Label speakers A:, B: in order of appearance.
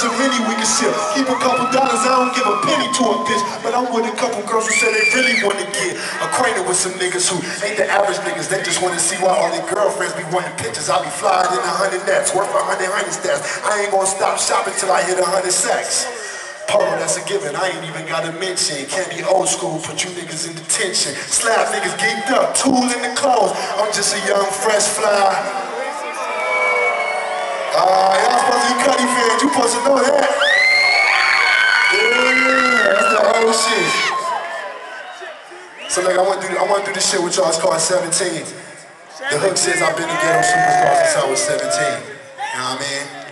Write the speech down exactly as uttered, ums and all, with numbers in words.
A: some Henny we can sip. Keep a couple dollars, I don't give a penny to a bitch. But I'm with a couple girls who say they really want to get acquainted with some niggas who ain't the average niggas. They just want to see why all their girlfriends be wanting pictures. I be flying in a hundred nets, worth a hundred hundred stats. I ain't gonna stop shopping till I hit a hundred sacks. Polo, that's a given, I ain't even gotta mention. Can't be old school, put you niggas in detention. Slap niggas geeked up, tools in the clothes. I'm just a young, fresh fly. Ah, uh, y'all supposed to be Cudi fans, you supposed to know that. Yeah, that's the old shit. So like, I wanna do, I wanna do this shit with y'all, it's called seventeen. The hook says I've been a ghetto superstar since I was seventeen. You know what I mean?